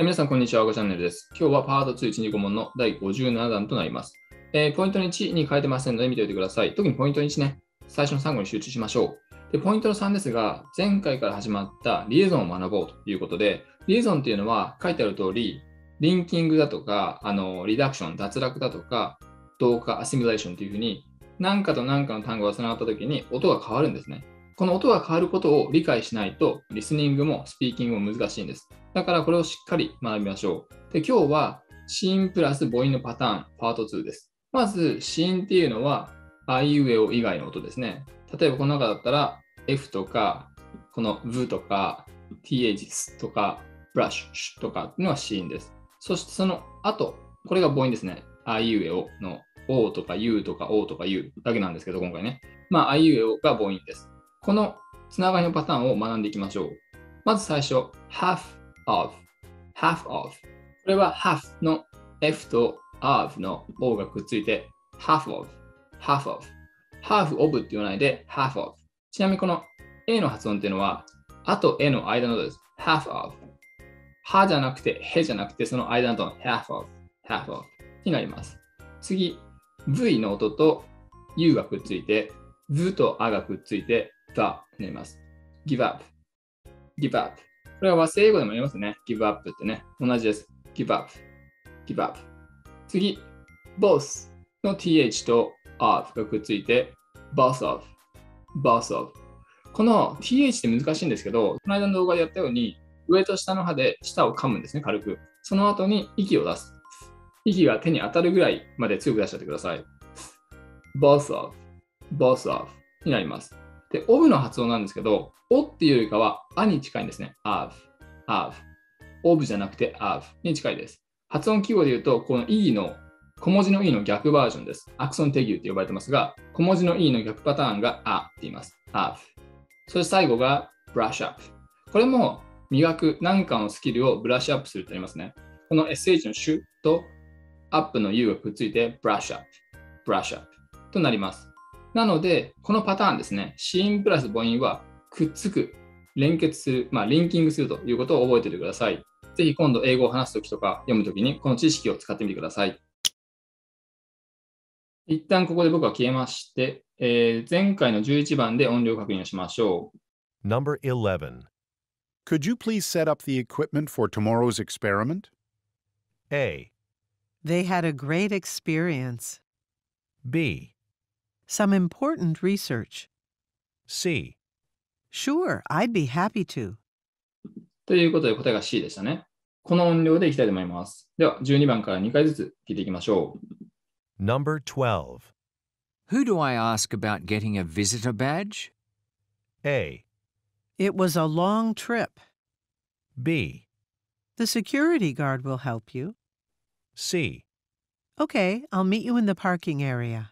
皆さん、こんにちは。ごチャンネルです。今日はパート2、1、2、5問の第57弾となります。ポイントの1に書いてませんので見ておいてください。特にポイント1ね、最初の3語に集中しましょう。で、ポイントの3ですが、前回から始まったリエゾンを学ぼうということで、リエゾンっていうのは書いてある通り、リンキングだとか、リダクション、脱落だとか、同化、アシミュレーションというふうに、何かと何かの単語がつながったときに音が変わるんですね。この音が変わることを理解しないと、リスニングもスピーキングも難しいんです。だからこれをしっかり学びましょう。で、今日は子音プラス母音のパターン、パート2です。まず、子音っていうのは、あいうえお以外の音ですね。例えばこの中だったら、F とか、この V とか、TH とか、ブラッシュとかっていうのは子音です。そしてその後、これが母音ですね。あいうえおの O とか U とか O とか U だけなんですけど、今回ね。あいうえおが母音です。このつながりのパターンを学んでいきましょう。まず最初、half of。half of。これは half の F と of の O がくっついて half of。half of。half of って言わないで half of。ちなみにこの A の発音っていうのは、あと A の間のです。half of。はじゃなくて、へじゃなくて、その間の half of。half of になります。次、V の音と U がくっついて、V と A がくっついて、the になります。give up。give up。これは和製英語でも言いますね。give up ってね。同じです。give up。give up。次、both の th と of がくっついて、both of。both of。この th って難しいんですけど、この間の動画でやったように、上と下の歯で舌を噛むんですね、軽く。その後に息を出す。息が手に当たるぐらいまで強く出しちゃってください。both of。both of になります。で、オブの発音なんですけど、おっていうよりかは、あに近いんですね。of。of。オブじゃなくて of に近いです。発音記号で言うと、この e の小文字の e の逆バージョンです。アクソンテギューって呼ばれてますが、小文字の e の逆パターンが a って言います。of。そして最後が brush up。これも磨く何かのスキルをブラッシュアップすると言いますね。この sh のシュとアップの u がくっついて brush up。brush up となります。なので、このパターンですね、子音プラス母音はくっつく、連結する、リンキングするということを覚えておいてください。ぜひ今度英語を話すときとか読むときにこの知識を使ってみてください。一旦ここで僕は消えまして、前回の11番で音量確認をしましょう。 Number 11. Could you please set up the equipment for tomorrow's experiment? A. They had a great experience. B. Some important research. C. Sure, I'd be happy to. ということで答えが C でしたね。この音量でいきたいと思います。では、12番から2回ずつ聞いていきましょう。 Number 12. Who do I ask about getting a visitor badge? A. It was a long trip. B. The security guard will help you. C. Okay, I'll meet you in the parking area.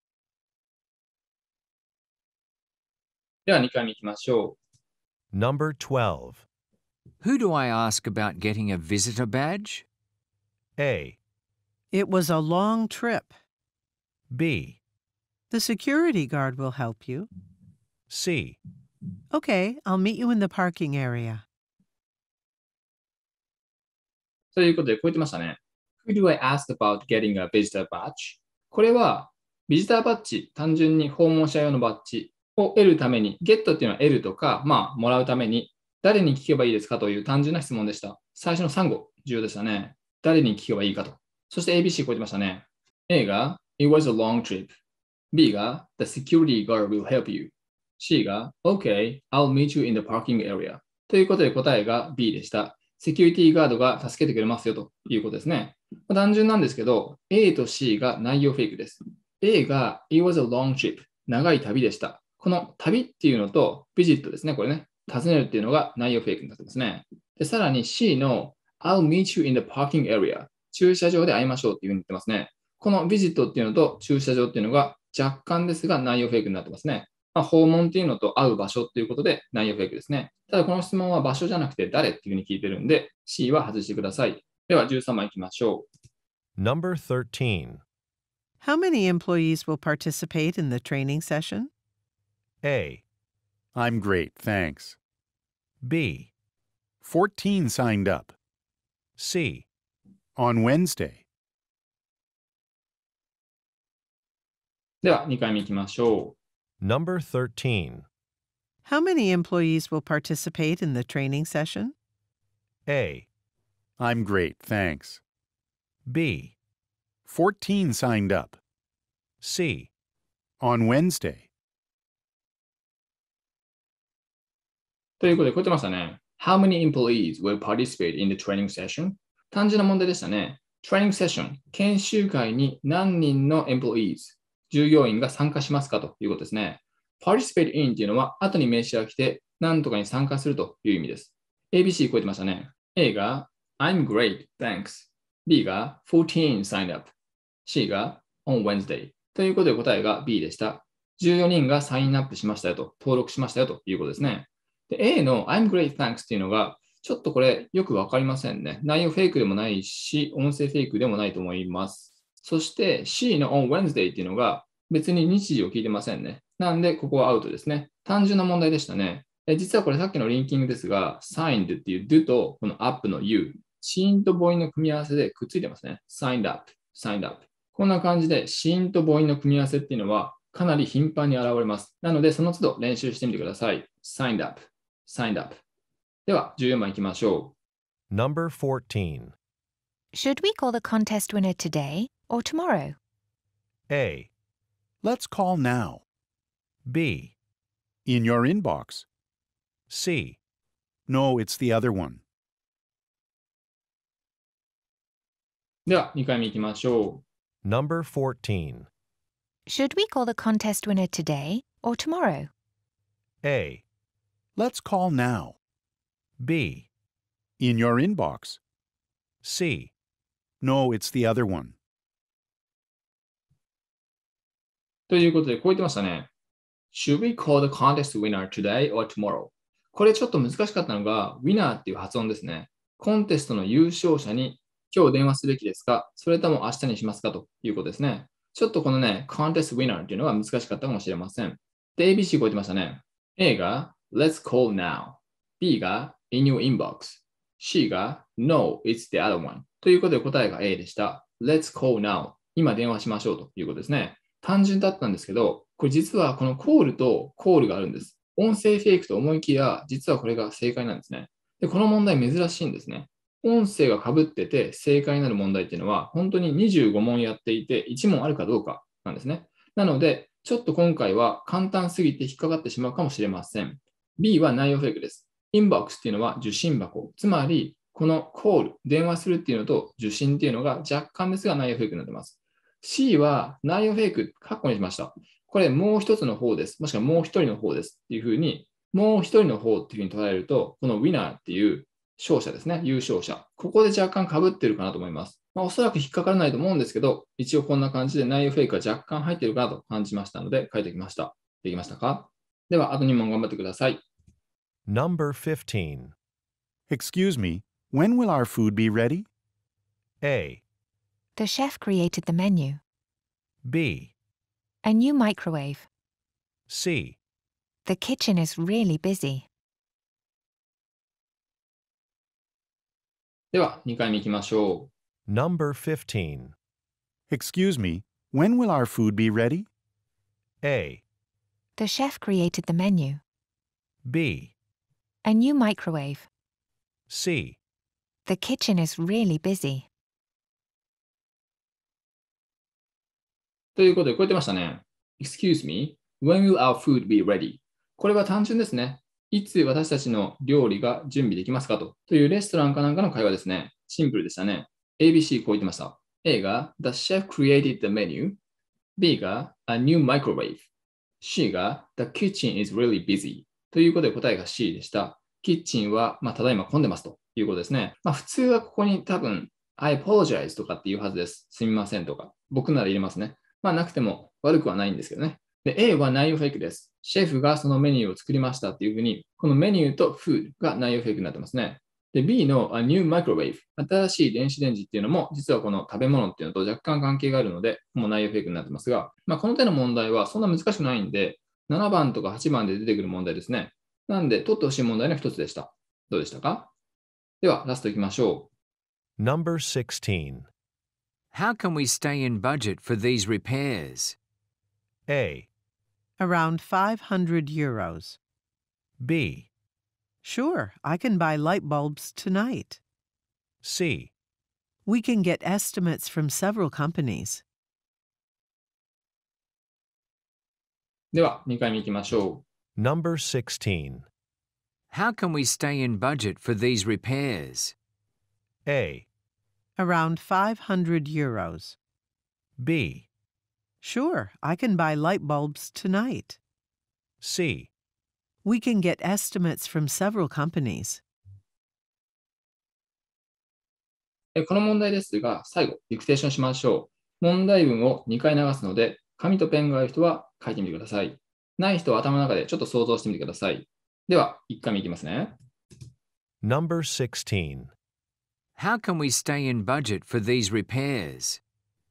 では2回目いきましょう。 Number 12. Who do I ask about getting a visitor badge? A. It was a long trip. B. The security guard will help you. C. Okay, I'll meet you in the parking area. ということで、こう言ってましたね。Who do I ask about getting a visitor badge? これは、ビジターバッジ、単純に訪問者用のバッジを得るために、ゲットっていうのは得るとか、もらうために、誰に聞けばいいですかという単純な質問でした。最初の3語、重要でしたね。誰に聞けばいいかと。そして ABC こう言ってましたね。A が It was a long trip。B が The security guard will help you。C が OK, I'll meet you in the parking area。ということで答えが B でした。セキュリティガードが助けてくれますよということですね。単純なんですけど、A と C が内容フェイクです。A が It was a long trip。長い旅でした。この旅っていうのとビジットですね。これね。尋ねるっていうのが内容フェイクになってますね。で、さらに C の I'll meet you in the parking area。駐車場で会いましょうっていうふうに言ってますね。このビジットっていうのと駐車場っていうのが若干ですが内容フェイクになってますね。訪問っていうのと会う場所っていうことで内容フェイクですね。ただこの質問は場所じゃなくて誰っていうふうに聞いてるんで C は外してください。では13番いきましょう。Number 13. How many employees will participate in the training session? A. I'm great, thanks. B. 14 signed up. C. On Wednesday. では、2回目いきましょ Number 13. How many employees will participate in the training session? A. I'm great, thanks. B. 14 signed up. C. On Wednesday. う。ということで、こう言ってましたね。How many employees will participate in the training session? 単純な問題でしたね。Training session、研修会に何人の employees、従業員が参加しますかということですね。participate in っていうのは、後に名詞が来て、何とかに参加するという意味です。ABC こう言ってましたね。A が I'm great, thanks. B が14 signed up. C が on Wednesday. ということで答えが B でした。14人がサインアップしましたよと、登録しましたよということですね。で A の I'm great, thanks っていうのが、ちょっとこれよくわかりませんね。内容フェイクでもないし、音声フェイクでもないと思います。そして C の on Wednesday っていうのが別に日時を聞いてませんね。なんで、ここはアウトですね。単純な問題でしたね。実はこれさっきのリンキングですが、signed っていう do とこの up の u、子音と母音の組み合わせでくっついてますね。signed up, signed up。こんな感じで子音と母音の組み合わせっていうのはかなり頻繁に現れます。なので、その都度練習してみてください。signed up, signed up。では、14番いきましょ Number 14. Should we call the contest winner today or tomorrow? A. Let's call now. B. In your inbox. C. No, it's the other one. う。では、2回目いきましょ Number 14. Should we call the contest winner today or tomorrow? A. Let's call now. B. In your inbox. C. No, it's the other one. う。ということで、こう言ってましたね。Should we call the contest winner today or tomorrow? これちょっと難しかったのが、winner っていう発音ですね。コンテストの優勝者に今日電話すべきですか、それとも明日にしますかということですね。ちょっとこのね、contest winner っていうのは難しかったかもしれません。で、ABC こう言ってましたね。A が Let's call now。B が In your inbox。C が No, it's the other one。ということで答えが A でした。Let's call now。今電話しましょうということですね。単純だったんですけど、これ実はこのコールとコールがあるんです。音声フェイクと思いきや、実はこれが正解なんですね。で、この問題珍しいんですね。音声が被ってて正解になる問題っていうのは、本当に25問やっていて、1問あるかどうかなんですね。なので、ちょっと今回は簡単すぎて引っかかってしまうかもしれません。B は内容フェイクです。インボックスっていうのは受信箱。つまり、このコール、電話するっていうのと受信っていうのが若干ですが内容フェイクになっています。C は内容フェイク、括弧にしました。これもう一つの方です。もしくはもう一人の方ですっていうふうに、もう一人の方っていうふうに捉えると、このウィナーっていう勝者ですね、優勝者。ここで若干被ってるかなと思います。おそらく引っかからないと思うんですけど、一応こんな感じで内容フェイクが若干入ってるかなと感じましたので、書いてきました。できましたか？では、あと2問頑張ってください。 Number 15. Excuse me, when will our food be ready? A. The chef created the menu. B. A new microwave. C. The kitchen is really busy. では、2回目いきましょ Number 15. Excuse me, when will our food be ready? A. The chef created the menu. B. A new microwave. C. The kitchen is really busy. う。ということで、こう言ってましたね。Excuse me, when will our food be ready? これは単純ですね。いつ私たちの料理が準備できますかというレストランかなんかの会話ですね。シンプルでしたね。ABC こう言ってました。A が The chef created the menu。B が A new microwave。C が The kitchen is really busy。ということで答えが C でした。キッチンは、ただいま混んでますということですね。普通はここに多分 I apologize とかっていうはずです。すみませんとか。僕なら入れますね。なくても悪くはないんですけどね。で、A は内容フェイクです。シェフがそのメニューを作りましたっていうふうに、このメニューと food が内容フェイクになってますね。で、B の A new microwave、新しい電子レンジっていうのも、実はこの食べ物っていうのと若干関係があるので、もう内容フェイクになってますが、この手の問題はそんな難しくないんで、7番とか8番で出てくる問題ですね。なんで、取ってほしい問題の一つでした。どうでしたか？では、ラストいきましょ Number 16. How can we stay in budget for these repairs? A, Around 500 euros. B, Sure, I can buy light bulbs tonight. C, We can get estimates from several companies. では、2回目いきましょ Number 16. How can we stay in budget for these repairs? A, Around 500 euros. B, Sure, I can buy light bulbs tonight. C, We can get estimates from several companies. う。この問題ですが、最後、ディクテーションしましょう。問題文を2回流すので、紙とペンがある人は書いてみてください。ない人は頭の中でちょっと想像してみてください。では、1回目いきますね。 Number 16. How can we stay in budget for these repairs?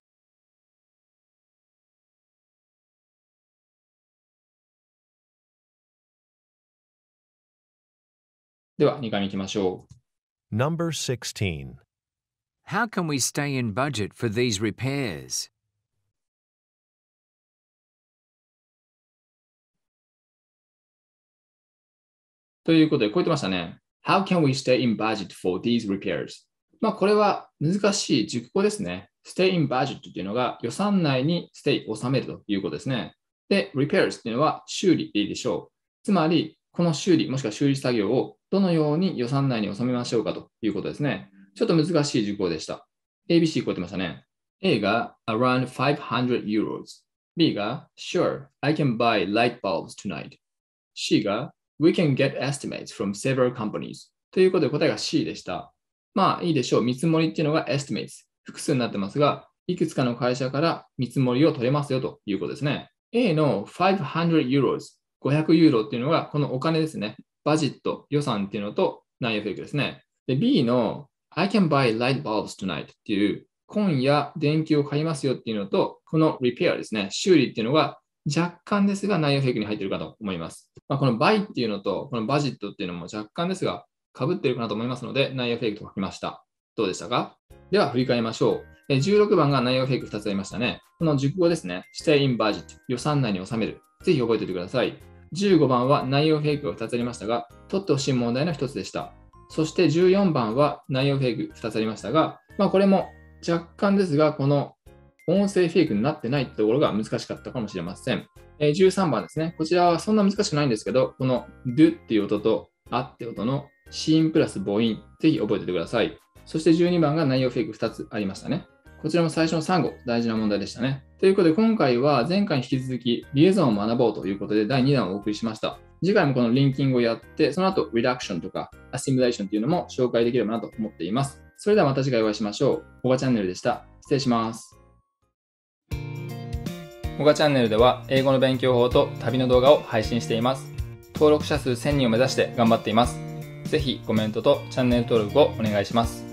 では、2回目いきましょう。 Number 16. How can we stay in budget for these repairs? ということで、こう言ってましたね。How can we stay in budget for these repairs? これは難しい熟語ですね。stay in budget っていうのが予算内に stay を収めるということですね。で、repairs っていうのは修理でいいでしょう。つまり、この修理もしくは修理作業をどのように予算内に収めましょうかということですね。ちょっと難しい熟語でした。ABC こう言ってましたね。A が around 500 euros。B が Sure, I can buy light bulbs tonight。C が We can get estimates from several companies。ということで答えが C でした。いいでしょう。見積もりっていうのが estimates。複数になってますが、いくつかの会社から見積もりを取れますよということですね。A の500 euros。500ユーロっていうのがこのお金ですね。バジェット、予算っていうのと内容フェイクですね。で、B の I can buy light bulbs tonight っていう今夜電球を買いますよっていうのと、この repair ですね。修理っていうのが若干ですが内容フェイクに入っているかと思います。この buy っていうのとこのバジェットっていうのも若干ですが被っているかなと思いますので内容フェイクと書きました。どうでしたか？では振り返りましょう。16番が内容フェイク2つありましたね。この熟語ですね。stay in budget 予算内に収める。ぜひ覚えておいてください。15番は内容フェイクが2つありましたが、取ってほしい問題の1つでした。そして14番は内容フェイク2つありましたが、これも若干ですが、この音声フェイクになってないところが難しかったかもしれません。13番ですね。こちらはそんな難しくないんですけど、この do っていう音とあって音の子音プラス母音、ぜひ覚えておいてください。そして12番が内容フェイク2つありましたね。こちらも最初の3語、大事な問題でしたね。ということで、今回は前回に引き続き、リエゾンを学ぼうということで、第2弾をお送りしました。次回もこのリンキングをやって、その後、リダクションとか、アシミュレーションというのも紹介できればなと思っています。それではまた次回お会いしましょう。オガチャンネルでした。失礼します。オガチャンネルでは、英語の勉強法と旅の動画を配信しています。登録者数1000人を目指して頑張っています。ぜひコメントとチャンネル登録をお願いします。